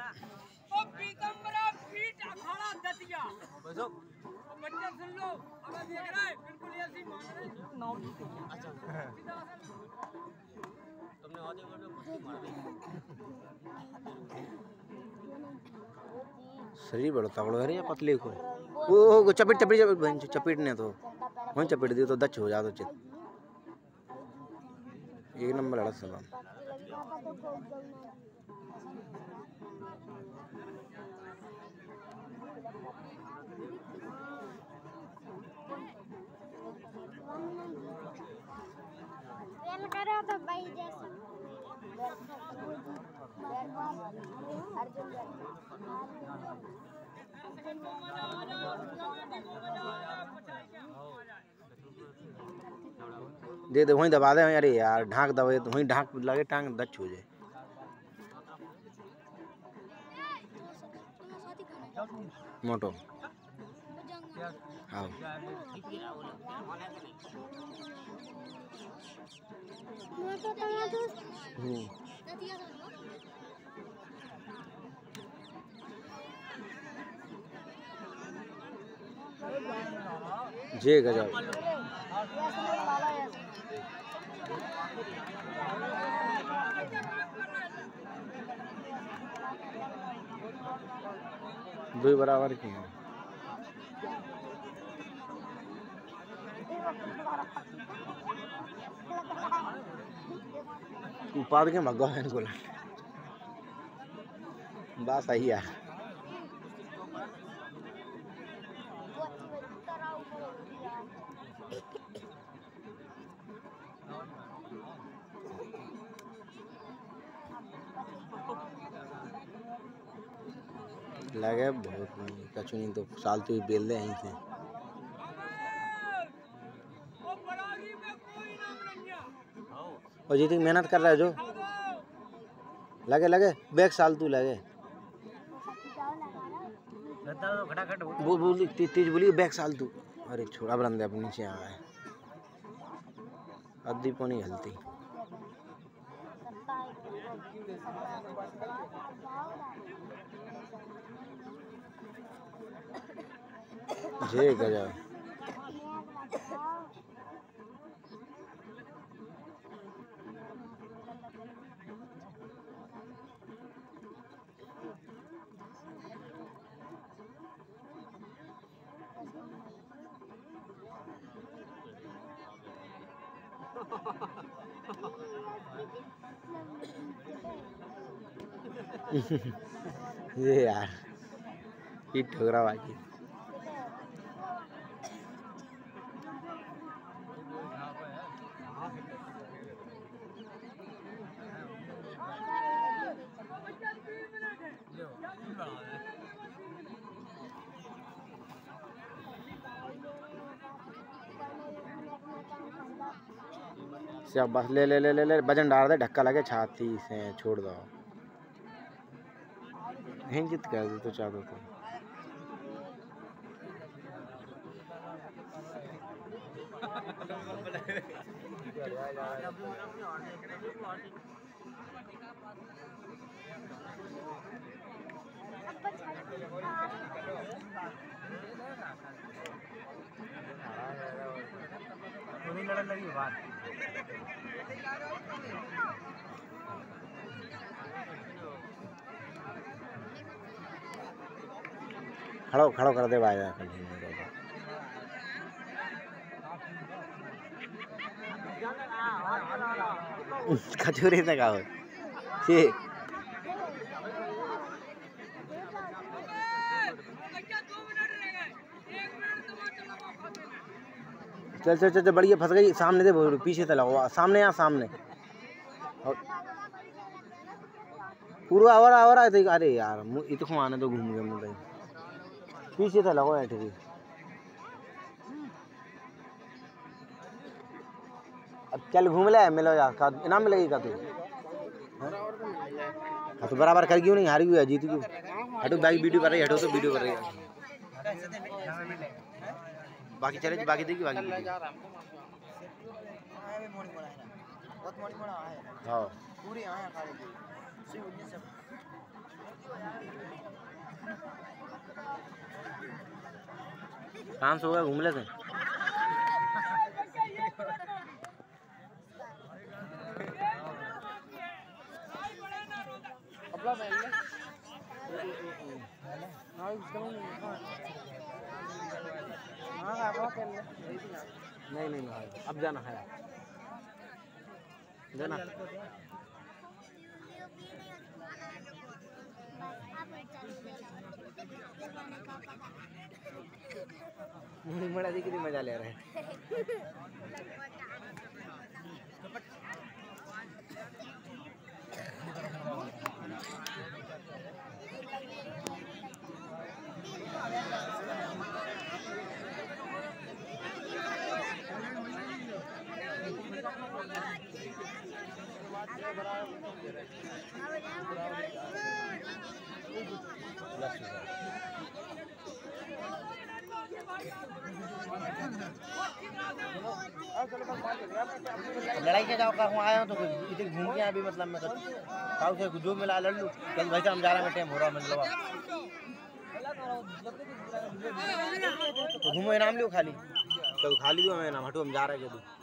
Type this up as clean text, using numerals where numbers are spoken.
ओ पीतम्बरा पीठ अखाड़ा दतिया बच्चा सुन लो अब देख रहा है बिल्कुल ऐसी मान रहे नाम अच्छा तुमने आधे घंटे कुश्ती मार दी शरीर बड़ा तगड़ा है या पतले को ओ चपेट चपेट चपेट ने तो वहीं चपेट दियो तो दच हो जा तो चित एक नंबर लड़ा सलाम वेल करो तो भाई जैसे दे दे वहीं दबा दे अरे यार ढाक दबे तो वहीं ढाक लगे टांग दच हो जाए मोटो हाँ जे गजब दो बराबर की हैं उपाद के मग्गा है इनको बात सही है लगे बहुत कछु नहीं तो साल तो बेल दे यहीं से और जी मेहनत कर रहा है जो लगे लगे बैग साल तू लगे बोल तेज बोली बैग साल तू अरे छोड़ा बंदे अपने नीचे आ गए अद्दी पानी हलती जे गजब ये यार ये ठोकरा बाकी से बस ले ले ले ले ले वजन डाल दे ढक्का लगे छाती से छोड़ दो हिंजित कर दे तो चाह दो तो लगी बात खड़ो खड़ो कर दे भाई कचोरी से का हो ठीक चल चल चल बढ़िया फंस गई सामने दे पीछे से लगा सामने यहाँ सामने पूरा आवर आए थे अरे यार इतने आने तो घूम गए मुझे पीछे से लगो ऐठे भी अब चल घूम ले मिलो यार का इनाम मिलेगी का तू हाँ तो बराबर कर क्यों नहीं हारी हुई है जीत क्यों हटो बाकी वीडियो कर रही हटो तो वीडियो कर रही है बाकी चले बाकी देखिए बाकी हाँ पूरी काम से हो गया, घूम लेते हैं। नहीं नहीं भाई, अब जाना है, जाना। मुड़ा दी कितनी मजा ले रहे हैं। लड़ाई के जाओ का आया हूँ तो इधर घूम के अभी मतलब मैं से जो मिला लड़ लूँ। कल भाई हम 11 में टाइम हो रहा मिल लो तो घूमो, इनाम लो खाली, तो खाली दो, मैं इनाम हटो, हम जा रहे हैं।